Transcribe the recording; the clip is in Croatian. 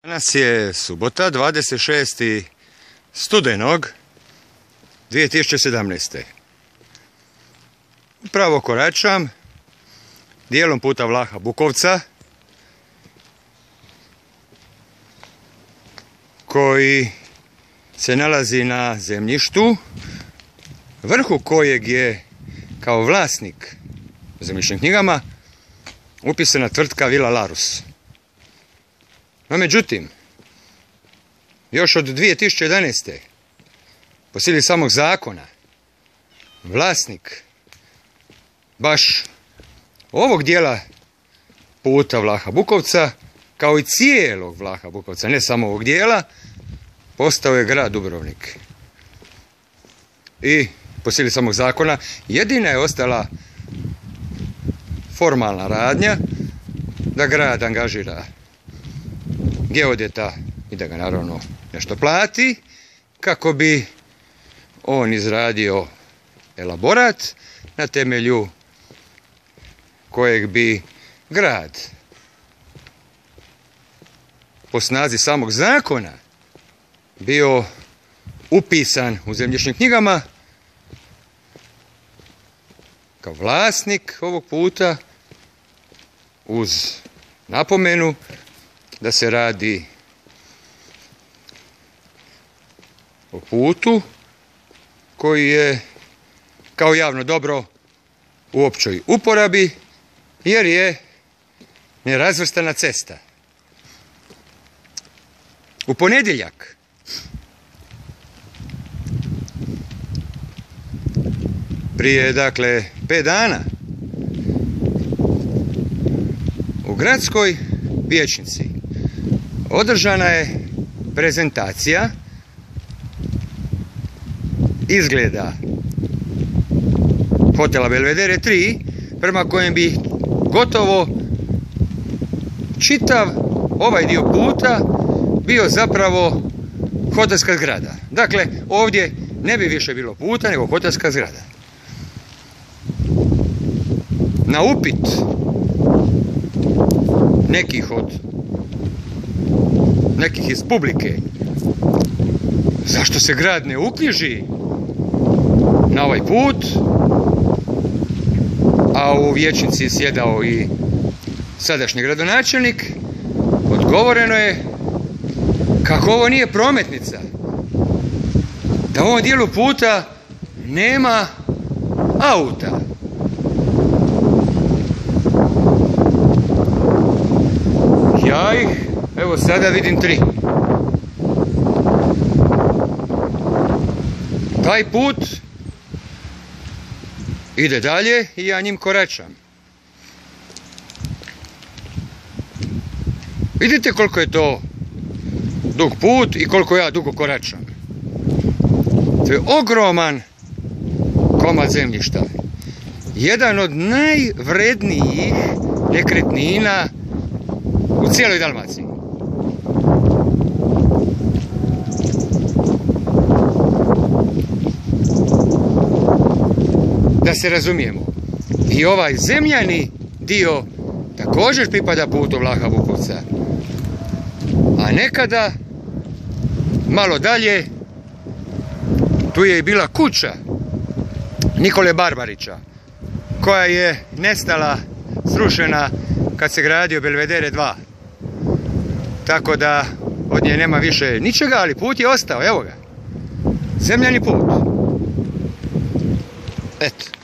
Danas je subota, 26. studenog 2017. Upravo koračam dijelom puta Vlaha Bukovca, koji se nalazi na zemljištu, vrhu kojeg je kao vlasnik u zemljišnim knjigama upisana tvrtka Vila Larus. No međutim, još od 2011. po sili samog zakona, vlasnik baš ovog dijela puta Vlaha Bukovca, kao i cijelog Vlaha Bukovca, ne samo ovog dijela, postao je grad Dubrovnik. I po sili samog zakona jedina je ostala formalna radnja da grad angažira geodeta i da ga naravno nešto plati kako bi on izradio elaborat na temelju kojeg bi grad po snazi samog zakona bio upisan u zemljišnim knjigama kao vlasnik ovog puta, uz napomenu da se radi o putu koji je kao javno dobro u općoj uporabi, jer je nerazvrstana cesta. U ponedjeljak prije 5 dana u gradskoj vijećnici održana je prezentacija izgleda hotela Belvedere 3, prema kojem bi gotovo čitav ovaj dio puta bio zapravo hotelska zgrada. Dakle, ovdje ne bi više bilo puta, nego hotelska zgrada. Na upit nekih iz publike zašto se grad ne uknjiži na ovaj put, a u vijećnici je sjedao i sadašnji gradonačelnik, odgovoreno je kako ovo nije prometnica, da u ovom dijelu puta nema auta. Ja ih, evo sada vidim 3. Taj put ide dalje i ja njim koračam. Vidite koliko je to dug put i koliko ja dugo koračam. To je ogroman komad zemljišta. Jedan od najvrednijih nekretnina u cijeloj Dalmaciji. Da se razumijemo, i ovaj zemljani dio također pripada putu Vlaha Bukovca. A nekada, malo dalje, tu je i bila kuća Nikole Barbarića, koja je nestala, srušena kad se gradio Belvedere 2. Tako da od nje nema više ničega, ali put je ostao, evo ga. Zemljani put. Eto.